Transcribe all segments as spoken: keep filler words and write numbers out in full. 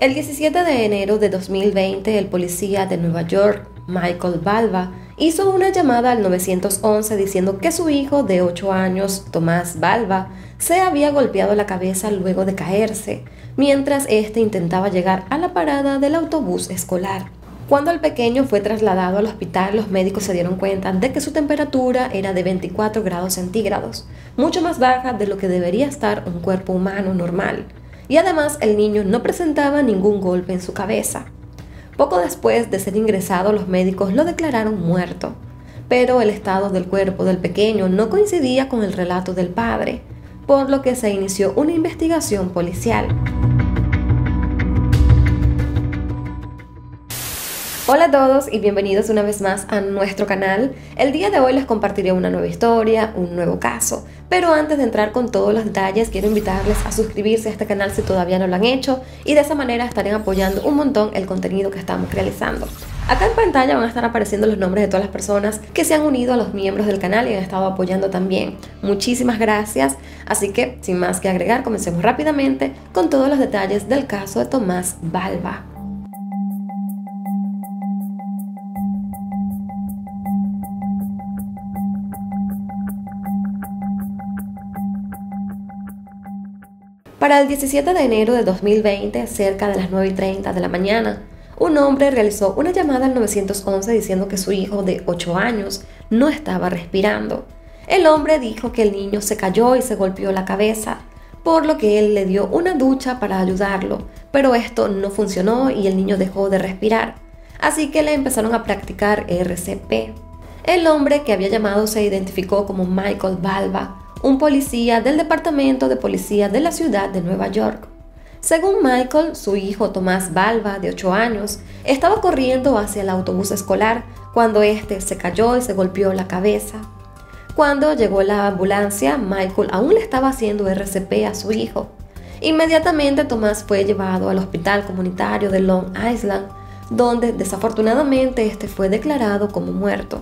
El diecisiete de enero de dos mil veinte, el policía de Nueva York, Michael Balva, hizo una llamada al nueve once diciendo que su hijo de ocho años, Tomás Balva, se había golpeado la cabeza luego de caerse, mientras este intentaba llegar a la parada del autobús escolar. Cuando el pequeño fue trasladado al hospital, los médicos se dieron cuenta de que su temperatura era de veinticuatro grados centígrados, mucho más baja de lo que debería estar un cuerpo humano normal. Y además el niño no presentaba ningún golpe en su cabeza. Poco después de ser ingresado, los médicos lo declararon muerto, pero el estado del cuerpo del pequeño no coincidía con el relato del padre, por lo que se inició una investigación policial. Hola a todos y bienvenidos una vez más a nuestro canal. El día de hoy les compartiré una nueva historia, un nuevo caso, pero antes de entrar con todos los detalles quiero invitarles a suscribirse a este canal si todavía no lo han hecho y de esa manera estarán apoyando un montón el contenido que estamos realizando. Acá en pantalla van a estar apareciendo los nombres de todas las personas que se han unido a los miembros del canal y han estado apoyando también. Muchísimas gracias, así que sin más que agregar, comencemos rápidamente con todos los detalles del caso de Tomás Balva. Para el diecisiete de enero de dos mil veinte, cerca de las nueve y treinta de la mañana, un hombre realizó una llamada al nueve once diciendo que su hijo de ocho años no estaba respirando. El hombre dijo que el niño se cayó y se golpeó la cabeza, por lo que él le dio una ducha para ayudarlo, pero esto no funcionó y el niño dejó de respirar, así que le empezaron a practicar R C P. El hombre que había llamado se identificó como Michael Balva, un policía del Departamento de Policía de la ciudad de Nueva York. Según Michael, su hijo Tomás Balva, de ocho años, estaba corriendo hacia el autobús escolar cuando este se cayó y se golpeó la cabeza. Cuando llegó la ambulancia, Michael aún le estaba haciendo R C P a su hijo. Inmediatamente Tomás fue llevado al hospital comunitario de Long Island, donde desafortunadamente este fue declarado como muerto.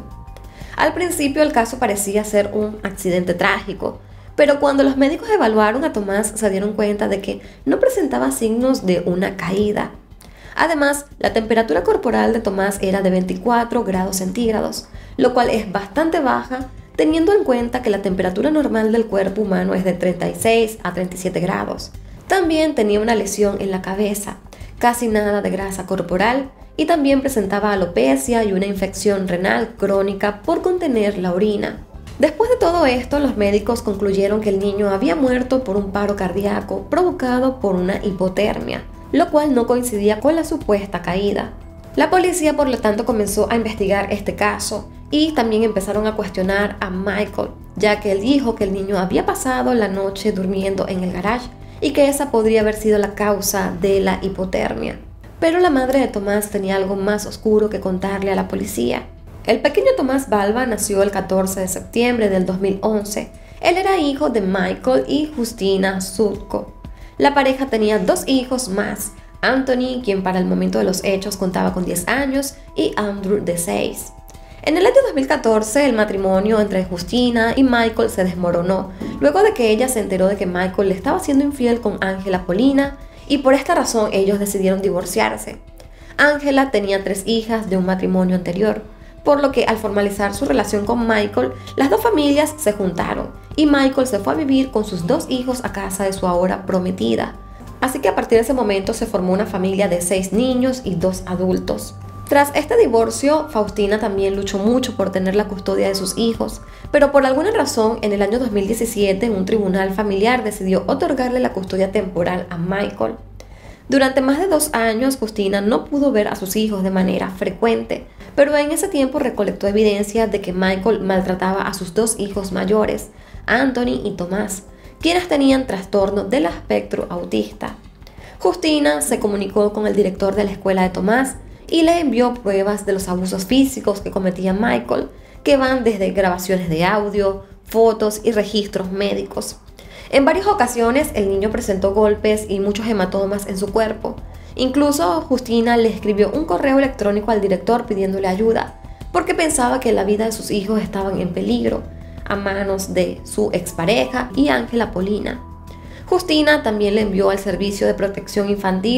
Al principio el caso parecía ser un accidente trágico, pero cuando los médicos evaluaron a Tomás se dieron cuenta de que no presentaba signos de una caída. Además, la temperatura corporal de Tomás era de veinticuatro grados centígrados, lo cual es bastante baja teniendo en cuenta que la temperatura normal del cuerpo humano es de treinta y seis a treinta y siete grados. También tenía una lesión en la cabeza, casi nada de grasa corporal, y también presentaba alopecia y una infección renal crónica por contener la orina. Después de todo esto, los médicos concluyeron que el niño había muerto por un paro cardíaco provocado por una hipotermia, lo cual no coincidía con la supuesta caída. La policía, por lo tanto, comenzó a investigar este caso y también empezaron a cuestionar a Michael, ya que él dijo que el niño había pasado la noche durmiendo en el garage y que esa podría haber sido la causa de la hipotermia. Pero la madre de Tomás tenía algo más oscuro que contarle a la policía. El pequeño Tomás Balva nació el catorce de septiembre del dos mil once. Él era hijo de Michael y Justina Sutko. La pareja tenía dos hijos más, Anthony, quien para el momento de los hechos contaba con diez años, y Andrew, de seis. En el año dos mil catorce, el matrimonio entre Justina y Michael se desmoronó, luego de que ella se enteró de que Michael le estaba siendo infiel con Angela Polina, y por esta razón ellos decidieron divorciarse. Angela tenía tres hijas de un matrimonio anterior, por lo que al formalizar su relación con Michael, las dos familias se juntaron y Michael se fue a vivir con sus dos hijos a casa de su ahora prometida. Así que a partir de ese momento se formó una familia de seis niños y dos adultos. Tras este divorcio, Faustina también luchó mucho por tener la custodia de sus hijos, pero por alguna razón en el año dos mil diecisiete un tribunal familiar decidió otorgarle la custodia temporal a Michael. Durante más de dos años, Justina no pudo ver a sus hijos de manera frecuente, pero en ese tiempo recolectó evidencia de que Michael maltrataba a sus dos hijos mayores, Anthony y Tomás, quienes tenían trastorno del espectro autista. Justina se comunicó con el director de la escuela de Tomás y le envió pruebas de los abusos físicos que cometía Michael, que van desde grabaciones de audio, fotos y registros médicos. En varias ocasiones el niño presentó golpes y muchos hematomas en su cuerpo. Incluso Justina le escribió un correo electrónico al director pidiéndole ayuda, porque pensaba que la vida de sus hijos estaban en peligro, a manos de su expareja y Angela Polina. Justina también le envió al Servicio de Protección Infantil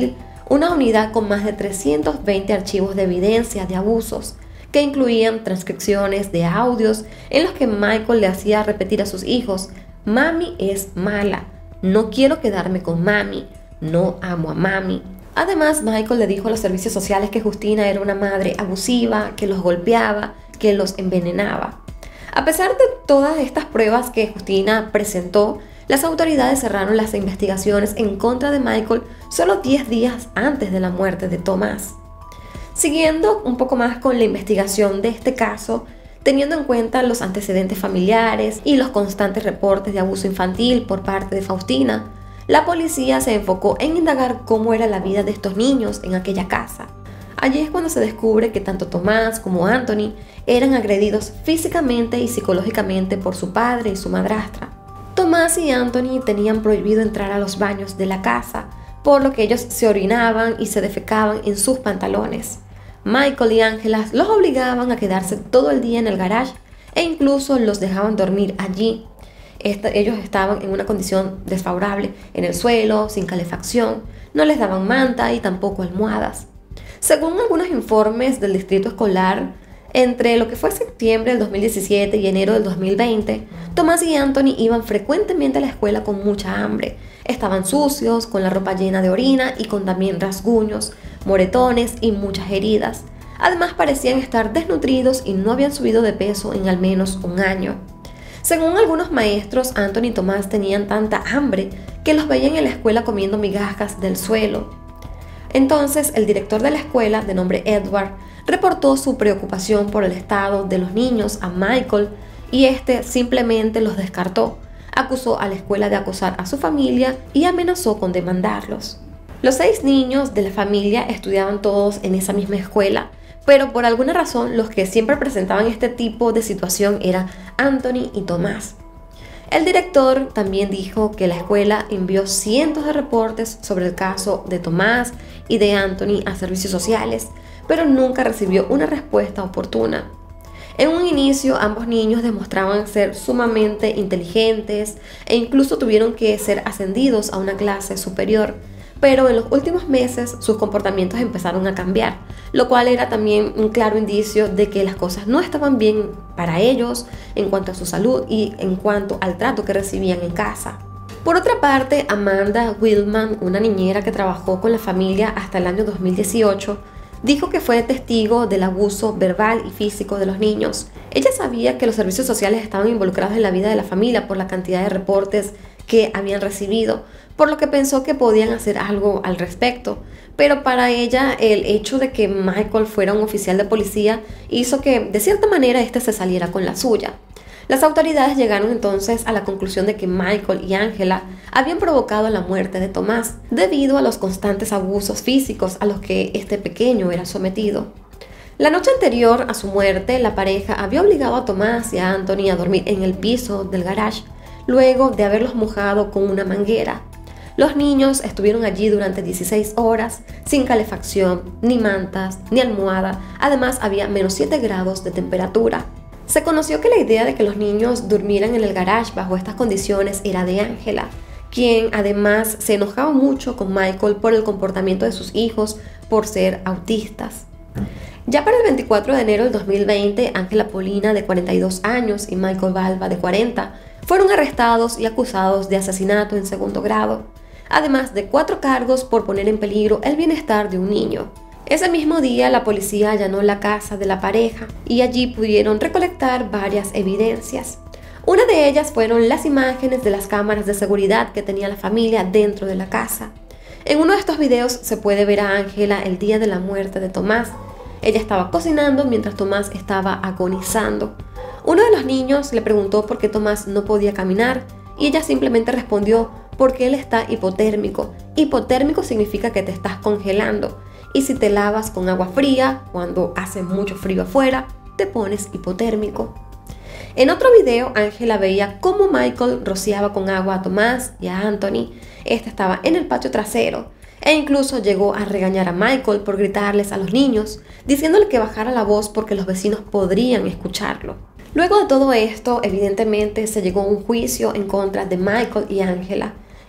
una unidad con más de trescientos veinte archivos de evidencia de abusos, que incluían transcripciones de audios en los que Michael le hacía repetir a sus hijos: mami es mala, no quiero quedarme con mami, no amo a mami. Además, Michael le dijo a los servicios sociales que Justina era una madre abusiva, que los golpeaba, que los envenenaba. A pesar de todas estas pruebas que Justina presentó, las autoridades cerraron las investigaciones en contra de Michael solo diez días antes de la muerte de Tomás. Siguiendo un poco más con la investigación de este caso, teniendo en cuenta los antecedentes familiares y los constantes reportes de abuso infantil por parte de Faustina, la policía se enfocó en indagar cómo era la vida de estos niños en aquella casa. Allí es cuando se descubre que tanto Tomás como Anthony eran agredidos físicamente y psicológicamente por su padre y su madrastra. Tomás y Anthony tenían prohibido entrar a los baños de la casa, por lo que ellos se orinaban y se defecaban en sus pantalones. Michael y Angela los obligaban a quedarse todo el día en el garage e incluso los dejaban dormir allí. Esta, ellos estaban en una condición desfavorable, en el suelo, sin calefacción, no les daban manta y tampoco almohadas. Según algunos informes del distrito escolar, entre lo que fue septiembre del dos mil diecisiete y enero del dos mil veinte, Tomás y Anthony iban frecuentemente a la escuela con mucha hambre. Estaban sucios, con la ropa llena de orina y con también rasguños, moretones y muchas heridas. Además, parecían estar desnutridos y no habían subido de peso en al menos un año. Según algunos maestros, Anthony y Tomás tenían tanta hambre que los veían en la escuela comiendo migajas del suelo. Entonces, el director de la escuela, de nombre Edward, reportó su preocupación por el estado de los niños a Michael y este simplemente los descartó. Acusó a la escuela de acosar a su familia y amenazó con demandarlos. Los seis niños de la familia estudiaban todos en esa misma escuela, pero por alguna razón los que siempre presentaban este tipo de situación eran Anthony y Tomás. El director también dijo que la escuela envió cientos de reportes sobre el caso de Tomás y de Anthony a servicios sociales, pero nunca recibió una respuesta oportuna. En un inicio, ambos niños demostraban ser sumamente inteligentes e incluso tuvieron que ser ascendidos a una clase superior, pero en los últimos meses sus comportamientos empezaron a cambiar, lo cual era también un claro indicio de que las cosas no estaban bien para ellos en cuanto a su salud y en cuanto al trato que recibían en casa. Por otra parte, Amanda Willman, una niñera que trabajó con la familia hasta el año dos mil dieciocho, dijo que fue testigo del abuso verbal y físico de los niños. Ella sabía que los servicios sociales estaban involucrados en la vida de la familia por la cantidad de reportes que habían recibido, por lo que pensó que podían hacer algo al respecto. Pero para ella, el hecho de que Michael fuera un oficial de policía hizo que, de cierta manera, este se saliera con la suya. Las autoridades llegaron entonces a la conclusión de que Michael y Angela habían provocado la muerte de Tomás debido a los constantes abusos físicos a los que este pequeño era sometido. La noche anterior a su muerte, la pareja había obligado a Tomás y a Anthony a dormir en el piso del garage, luego de haberlos mojado con una manguera. Los niños estuvieron allí durante dieciséis horas, sin calefacción, ni mantas, ni almohada. Además, había menos siete grados de temperatura. Se conoció que la idea de que los niños durmieran en el garage bajo estas condiciones era de Angela, quien además se enojaba mucho con Michael por el comportamiento de sus hijos por ser autistas. Ya para el veinticuatro de enero del dos mil veinte, Angela Polina, de cuarenta y dos años, y Michael Balva, de cuarenta, fueron arrestados y acusados de asesinato en segundo grado, además de cuatro cargos por poner en peligro el bienestar de un niño. Ese mismo día, la policía allanó la casa de la pareja y allí pudieron recolectar varias evidencias. Una de ellas fueron las imágenes de las cámaras de seguridad que tenía la familia dentro de la casa. En uno de estos videos se puede ver a Angela el día de la muerte de Tomás. Ella estaba cocinando mientras Tomás estaba agonizando. Uno de los niños le preguntó por qué Tomás no podía caminar y ella simplemente respondió: porque él está hipotérmico. Hipotérmico significa que te estás congelando. Y si te lavas con agua fría, cuando hace mucho frío afuera, te pones hipotérmico. En otro video, Angela veía cómo Michael rociaba con agua a Tomás y a Anthony. Este estaba en el patio trasero e incluso llegó a regañar a Michael por gritarles a los niños, diciéndole que bajara la voz porque los vecinos podrían escucharlo. Luego de todo esto, evidentemente se llegó a un juicio en contra de Michael y Angela.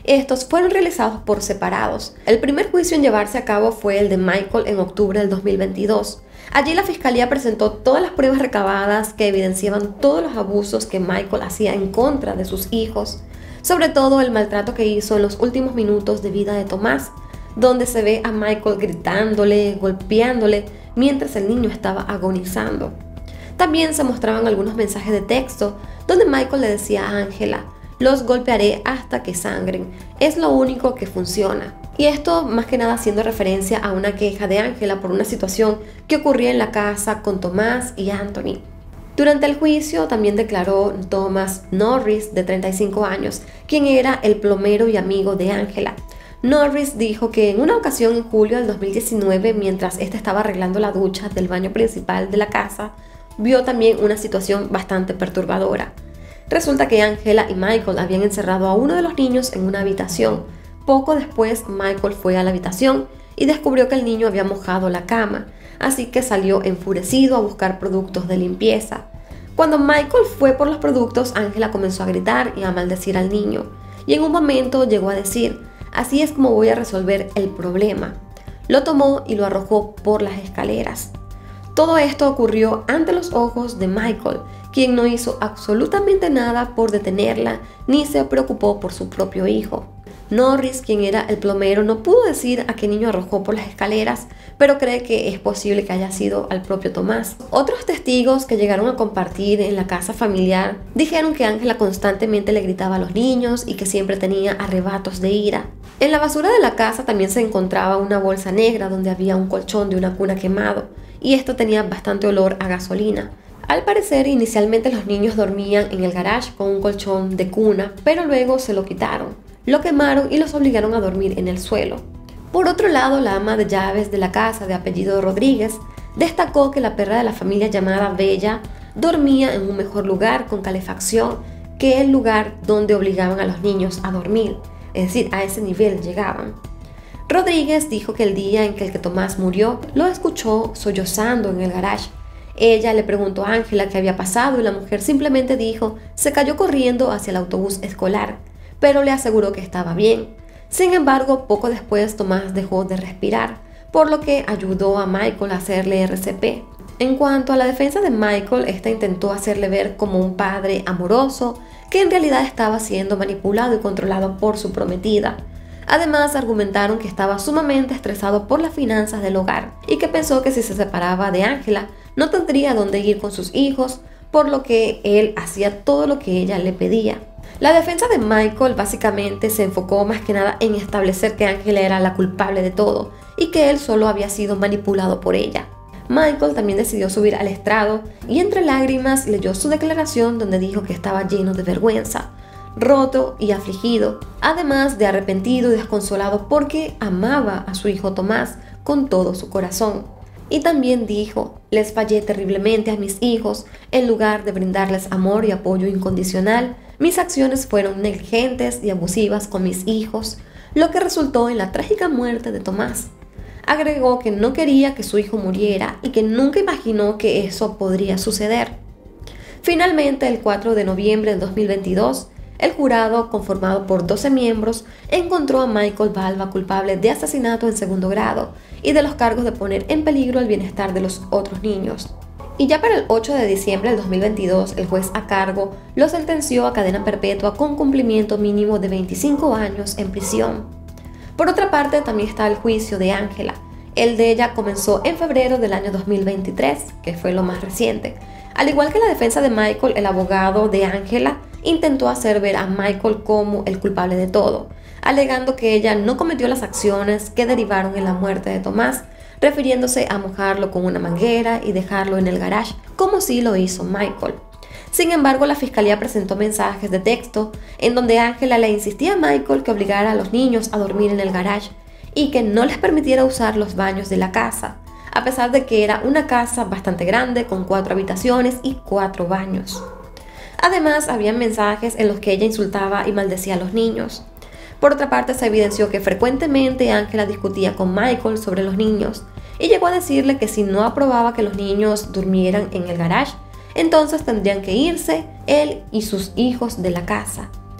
Estos fueron realizados por separados. El primer juicio en llevarse a cabo fue el de Michael en octubre del dos mil veintidós. Allí la fiscalía presentó todas las pruebas recabadas que evidenciaban todos los abusos que Michael hacía en contra de sus hijos, sobre todo el maltrato que hizo en los últimos minutos de vida de Tomás, donde se ve a Michael gritándole, golpeándole, mientras el niño estaba agonizando. También se mostraban algunos mensajes de texto donde Michael le decía a Angela: los golpearé hasta que sangren, es lo único que funciona. Y esto más que nada haciendo referencia a una queja de Angela por una situación que ocurría en la casa con Tomás y Anthony. Durante el juicio también declaró Thomas Norris, de treinta y cinco años, quien era el plomero y amigo de Angela. Norris dijo que en una ocasión en julio del dos mil diecinueve, mientras este estaba arreglando la ducha del baño principal de la casa, vio también una situación bastante perturbadora. Resulta que Angela y Michael habían encerrado a uno de los niños en una habitación. Poco después, Michael fue a la habitación y descubrió que el niño había mojado la cama, así que salió enfurecido a buscar productos de limpieza. Cuando Michael fue por los productos, Angela comenzó a gritar y a maldecir al niño, y en un momento llegó a decir: así es como voy a resolver el problema. Lo tomó y lo arrojó por las escaleras. Todo esto ocurrió ante los ojos de Michael, quien no hizo absolutamente nada por detenerla ni se preocupó por su propio hijo. Norris, quien era el plomero, no pudo decir a qué niño arrojó por las escaleras, pero cree que es posible que haya sido al propio Tomás. Otros testigos que llegaron a compartir en la casa familiar dijeron que Angela constantemente le gritaba a los niños y que siempre tenía arrebatos de ira. En la basura de la casa también se encontraba una bolsa negra donde había un colchón de una cuna quemado, y esto tenía bastante olor a gasolina. Al parecer, inicialmente los niños dormían en el garage con un colchón de cuna, pero luego se lo quitaron, lo quemaron y los obligaron a dormir en el suelo. Por otro lado, la ama de llaves de la casa, de apellido Rodríguez, destacó que la perra de la familia, llamada Bella, dormía en un mejor lugar con calefacción que el lugar donde obligaban a los niños a dormir, es decir, a ese nivel llegaban. Rodríguez dijo que el día en que el que Tomás murió, lo escuchó sollozando en el garage. Ella le preguntó a Angela qué había pasado y la mujer simplemente dijo: se cayó corriendo hacia el autobús escolar, pero le aseguró que estaba bien. Sin embargo, poco después Tomás dejó de respirar, por lo que ayudó a Michael a hacerle R C P. En cuanto a la defensa de Michael, esta intentó hacerle ver como un padre amoroso que en realidad estaba siendo manipulado y controlado por su prometida. Además, argumentaron que estaba sumamente estresado por las finanzas del hogar y que pensó que si se separaba de Angela no tendría dónde ir con sus hijos, por lo que él hacía todo lo que ella le pedía. La defensa de Michael básicamente se enfocó más que nada en establecer que Angela era la culpable de todo y que él solo había sido manipulado por ella. Michael también decidió subir al estrado y entre lágrimas leyó su declaración donde dijo que estaba lleno de vergüenza, roto y afligido, además de arrepentido y desconsolado porque amaba a su hijo Tomás con todo su corazón. Y también dijo: les fallé terriblemente a mis hijos, en lugar de brindarles amor y apoyo incondicional, mis acciones fueron negligentes y abusivas con mis hijos, lo que resultó en la trágica muerte de Tomás. Agregó que no quería que su hijo muriera y que nunca imaginó que eso podría suceder. Finalmente, el cuatro de noviembre de dos mil veintidós, el jurado, conformado por doce miembros, encontró a Michael Balva culpable de asesinato en segundo grado y de los cargos de poner en peligro el bienestar de los otros niños. Y ya para el ocho de diciembre del dos mil veintidós, el juez a cargo lo sentenció a cadena perpetua con cumplimiento mínimo de veinticinco años en prisión. Por otra parte, también está el juicio de Angela. El de ella comenzó en febrero del año dos mil veintitrés, que fue lo más reciente. Al igual que la defensa de Michael, el abogado de Angela intentó hacer ver a Michael como el culpable de todo, alegando que ella no cometió las acciones que derivaron en la muerte de Tomás, refiriéndose a mojarlo con una manguera y dejarlo en el garage, como sí lo hizo Michael. Sin embargo, la fiscalía presentó mensajes de texto en donde Angela le insistía a Michael que obligara a los niños a dormir en el garage y que no les permitiera usar los baños de la casa, a pesar de que era una casa bastante grande con cuatro habitaciones y cuatro baños. Además, había mensajes en los que ella insultaba y maldecía a los niños. Por otra parte, se evidenció que frecuentemente Angela discutía con Michael sobre los niños y llegó a decirle que si no aprobaba que los niños durmieran en el garage, entonces tendrían que irse él y sus hijos de la casa.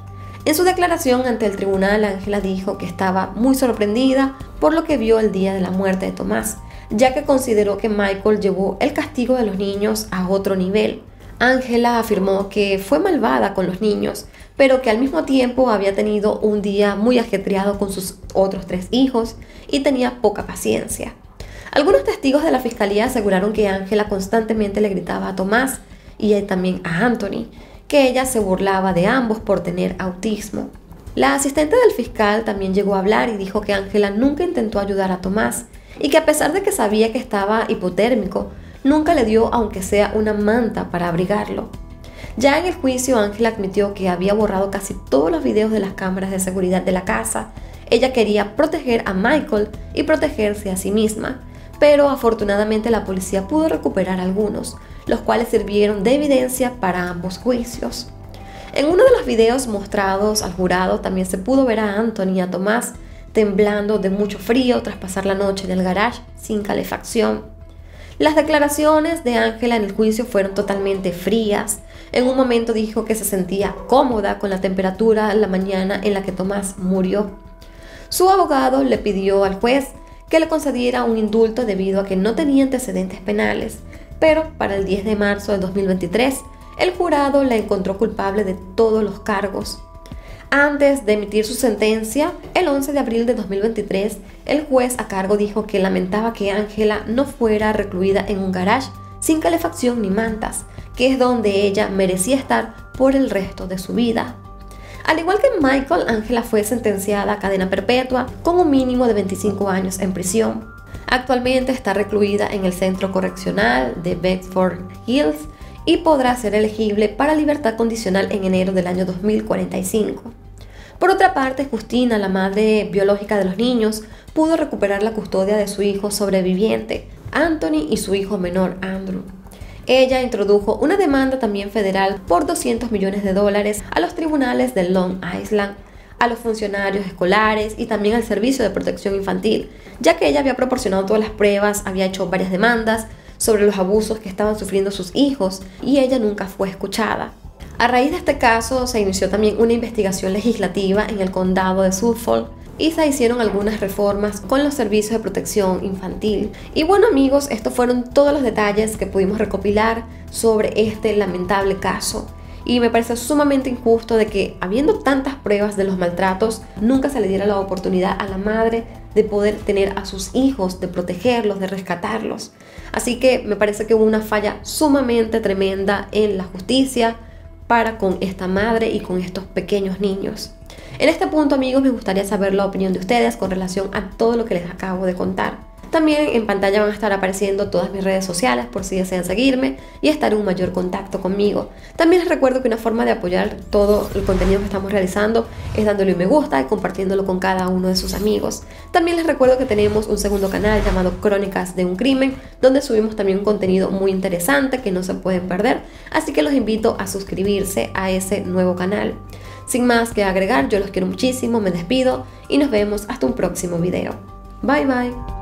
En su declaración ante el tribunal, Ángela dijo que estaba muy sorprendida por lo que vio el día de la muerte de Tomás, ya que consideró que Michael llevó el castigo de los niños a otro nivel. Ángela afirmó que fue malvada con los niños, pero que al mismo tiempo había tenido un día muy ajetreado con sus otros tres hijos y tenía poca paciencia. Algunos testigos de la fiscalía aseguraron que Ángela constantemente le gritaba a Tomás y también a Anthony, que ella se burlaba de ambos por tener autismo. La asistente del fiscal también llegó a hablar y dijo que Ángela nunca intentó ayudar a Tomás y que a pesar de que sabía que estaba hipotérmico, nunca le dio aunque sea una manta para abrigarlo. Ya en el juicio, Ángela admitió que había borrado casi todos los videos de las cámaras de seguridad de la casa. Ella quería proteger a Michael y protegerse a sí misma, pero afortunadamente la policía pudo recuperar algunos, los cuales sirvieron de evidencia para ambos juicios. En uno de los videos mostrados al jurado también se pudo ver a Anthony y a Tomás temblando de mucho frío tras pasar la noche en el garage sin calefacción. Las declaraciones de Ángela en el juicio fueron totalmente frías. En un momento dijo que se sentía cómoda con la temperatura en la mañana en la que Tomás murió. Su abogado le pidió al juez que le concediera un indulto debido a que no tenía antecedentes penales, pero para el diez de marzo de dos mil veintitrés, el jurado la encontró culpable de todos los cargos. Antes de emitir su sentencia, el once de abril de dos mil veintitrés, el juez a cargo dijo que lamentaba que Ángela no fuera recluida en un garage sin calefacción ni mantas, que es donde ella merecía estar por el resto de su vida. Al igual que Michael, Ángela fue sentenciada a cadena perpetua con un mínimo de veinticinco años en prisión. Actualmente está recluida en el Centro Correccional de Bedford Hills y podrá ser elegible para libertad condicional en enero del año dos mil cuarenta y cinco. Por otra parte, Justina, la madre biológica de los niños, pudo recuperar la custodia de su hijo sobreviviente, Anthony, y su hijo menor, Andrew. Ella introdujo una demanda también federal por doscientos millones de dólares a los tribunales de Long Island, a los funcionarios escolares y también al Servicio de Protección Infantil, ya que ella había proporcionado todas las pruebas, había hecho varias demandas sobre los abusos que estaban sufriendo sus hijos y ella nunca fue escuchada. A raíz de este caso se inició también una investigación legislativa en el condado de Suffolk y se hicieron algunas reformas con los servicios de protección infantil. Y bueno amigos, estos fueron todos los detalles que pudimos recopilar sobre este lamentable caso. Y me parece sumamente injusto de que, habiendo tantas pruebas de los maltratos, nunca se le diera la oportunidad a la madre de poder tener a sus hijos, de protegerlos, de rescatarlos. Así que me parece que hubo una falla sumamente tremenda en la justicia para con esta madre y con estos pequeños niños. En este punto, amigos, me gustaría saber la opinión de ustedes con relación a todo lo que les acabo de contar. También en pantalla van a estar apareciendo todas mis redes sociales por si desean seguirme y estar en un mayor contacto conmigo. También les recuerdo que una forma de apoyar todo el contenido que estamos realizando es dándole un me gusta y compartiéndolo con cada uno de sus amigos. También les recuerdo que tenemos un segundo canal llamado Crónicas de un Crimen, donde subimos también un contenido muy interesante que no se pueden perder, así que los invito a suscribirse a ese nuevo canal. Sin más que agregar, yo los quiero muchísimo, me despido y nos vemos hasta un próximo video. Bye bye.